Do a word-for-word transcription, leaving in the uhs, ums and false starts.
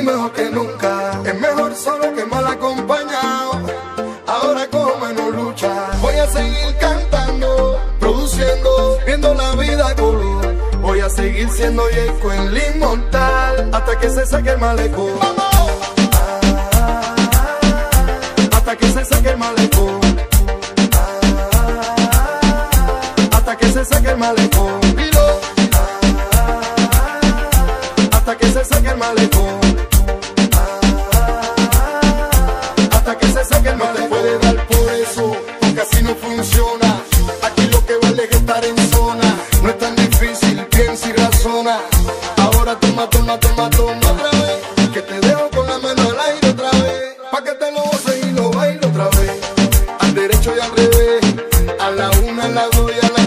mejor que nunca. Es mejor solo que mal acompañado. Ahora cojo menos lucha. Voy a seguir cantando, produciendo, viendo la vida color. Voy a seguir siendo Jayco el inmortal hasta que se saque el malecón. Hasta que se saque el malecón. Hasta que se saque el malecón. Hasta que se saque el malecón. Hasta que se saque el malecón. No te puede dar por eso, porque así no funciona. Aquí lo que vale es estar en zona. No es tan difícil, piensa y razona. Ahora toma, toma, toma, toma otra vez. Que te dejo con la mano al aire otra vez. Pa' que te lo goces y lo bailo otra vez. Al derecho y al revés. A la una, a la dos y a la